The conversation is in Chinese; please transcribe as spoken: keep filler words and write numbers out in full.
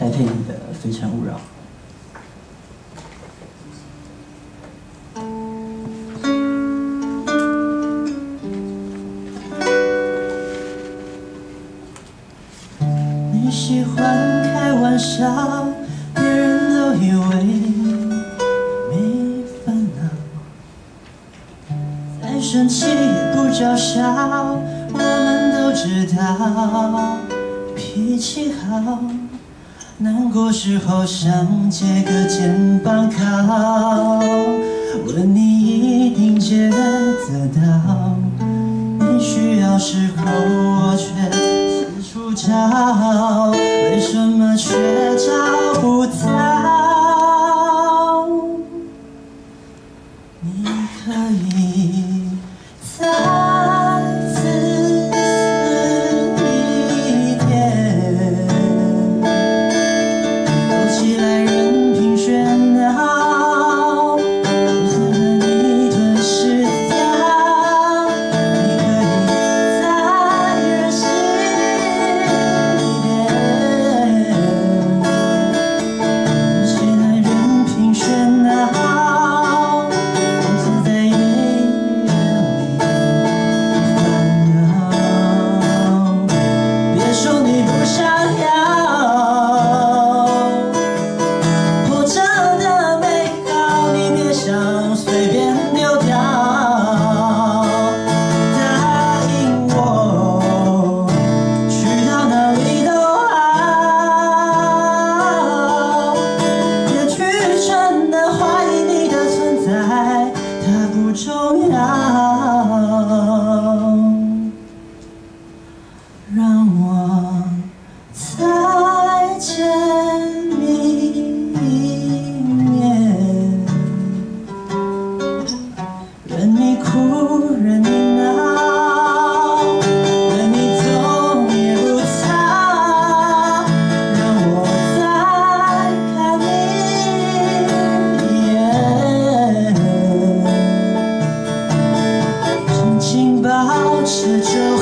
戴佩妮的《非诚勿扰》。 你喜欢开玩笑，别人都以为没烦恼，再生气也不叫嚣，我们都知道脾气好，难过时候想借个肩膀靠，问你一定接得到，你需要时候我却四处找，为什么却找不到？你可以再自私一点，躲起来任凭喧闹，就算让你吞噬掉。你可以再任性一点，躲起来任凭喧闹，从此再也没人理烦恼。别说你不想要活着的美好，你别想随便丢掉。答应我，去到哪里都好，别去真的怀疑你的存在，它不重要。让我再见你一面，任你哭，任你闹，任你走也不逃，让我再看你一眼，紧紧抱持着